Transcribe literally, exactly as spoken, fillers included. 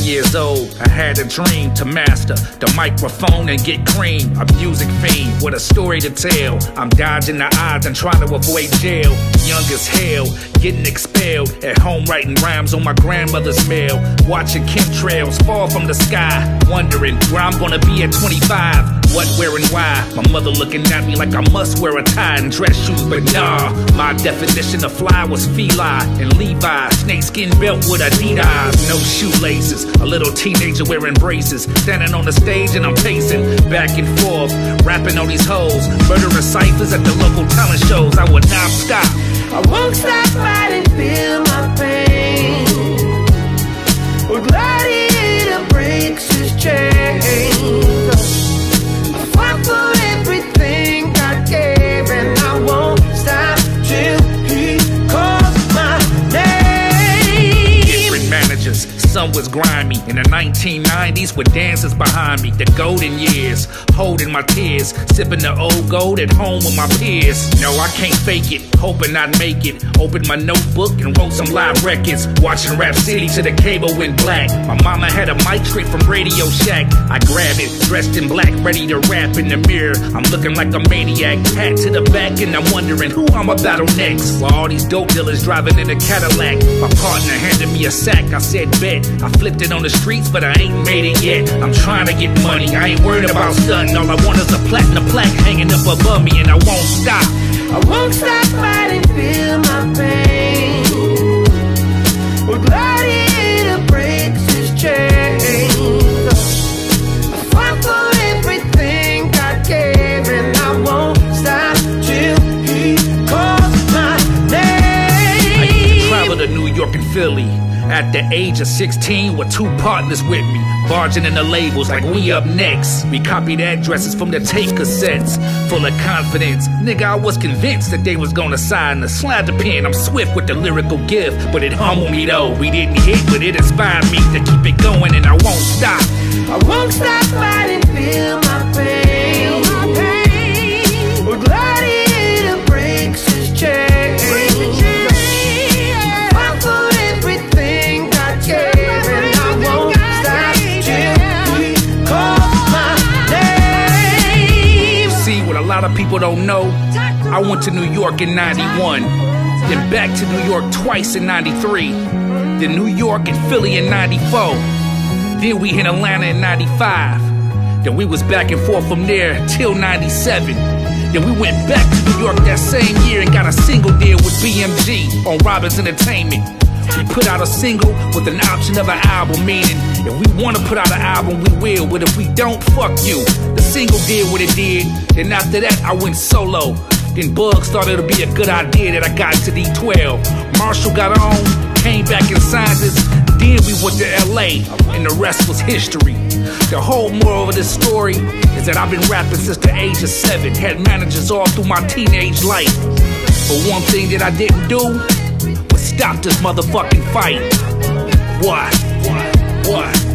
years old, I had a dream to master the microphone and get cream. A music fiend with a story to tell. I'm dodging the odds and trying to avoid jail. Young as hell, getting expelled. At home writing rhymes on my grandmother's mail. Watching chemtrails fall from the sky. Wondering where I'm gonna be at twenty-five. What, where, and why? My mother looking at me like I must wear a tie and dress shoes. But nah, my definition of fly was Feli and Levi. Snakeskin belt with Adidas. No shoelaces. A little teenager wearing braces. Standing on the stage and I'm pacing back and forth. Rapping on these hoes. Murdering ciphers at the local talent shows. I would not stop. I won't stop fighting, feel my pain. Well, gladiator breaks his chain. I fought for everything I gave, and I won't stop till he calls my name. Different managers, some was grimy. In the nineteen nineties with dancers behind me. The golden years, holding my tears. Sipping the old gold at home with my peers. No, I can't fake it, hoping I'd make it. Opened my notebook and wrote some live records. Watching Rap City till the cable went black. My mama had a mic straight from Radio Shack. I grabbed it, dressed in black, ready to rap. In the mirror, I'm looking like a maniac. Hat to the back and I'm wondering who I'ma battle next. While all these dope dealers driving in a Cadillac. My partner handed me a sack, I said bet. I flipped it on the streets, but I ain't made it yet. I'm trying to get money, I ain't worried about stunting. All I want is a platinum plaque hanging up above me, and I won't stop. I won't stop fighting, feel my pain. Well, gladiator breaks his chain. I fought for everything I gave, and I won't stop till he calls my name. I used to travel to New York and Philly at the age of sixteen with two partners with me, barging in the labels like we up next. We copied addresses from the tape cassettes, full of confidence. Nigga, I was convinced that they was gonna sign the slide the pen. I'm swift with the lyrical gift, but it humbled me though. We didn't hit, but it inspired me to keep it going, and I won't stop. I won't stop fighting, feel my pain. Well, gladiator breaks his chain. A lot of people don't know, I went to New York in ninety-one, then back to New York twice in ninety-three, then New York and Philly in ninety-four, then we hit Atlanta in ninety-five, then we was back and forth from there till ninety-seven, then we went back to New York that same year and got a single deal with B M G on Robbins Entertainment. We put out a single with an option of an album, meaning if we want to put out an album, we will, but if we don't, fuck you. The single did what it did, then after that, I went solo. Then Bug started to be a good idea that I got into D twelve. Marshall got on, came back and signed us, then we went to L A, and the rest was history. The whole moral of this story is that I've been rapping since the age of seven, had managers all through my teenage life. But one thing that I didn't do, stop this motherfucking fight. What? What? What?